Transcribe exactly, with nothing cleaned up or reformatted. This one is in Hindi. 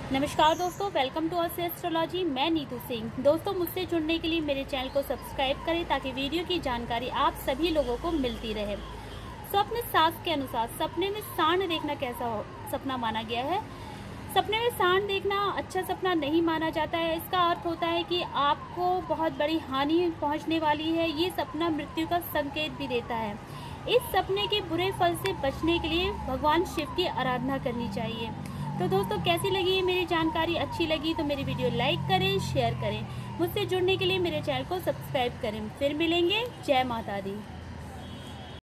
नमस्कार दोस्तों, वेलकम टू अस एस्ट्रोलॉजी। मैं नीतू सिंह। दोस्तों, मुझसे जुड़ने के लिए मेरे चैनल को सब्सक्राइब करें ताकि वीडियो की जानकारी आप सभी लोगों को मिलती रहे। स्वप्न शास्त्र के अनुसार सपने में सांड देखना कैसा हो सपना माना गया है। सपने में सांड देखना अच्छा सपना नहीं माना जाता है। इसका अर्थ होता है कि आपको बहुत बड़ी हानि पहुंचने वाली है। ये सपना मृत्यु का संकेत भी देता है। इस सपने के बुरे फल से बचने के लिए भगवान शिव की आराधना करनी चाहिए। तो दोस्तों, कैसी लगी ये मेरी जानकारी? अच्छी लगी तो मेरी वीडियो लाइक करें, शेयर करें। मुझसे जुड़ने के लिए मेरे चैनल को सब्सक्राइब करें। फिर मिलेंगे। जय माता दी।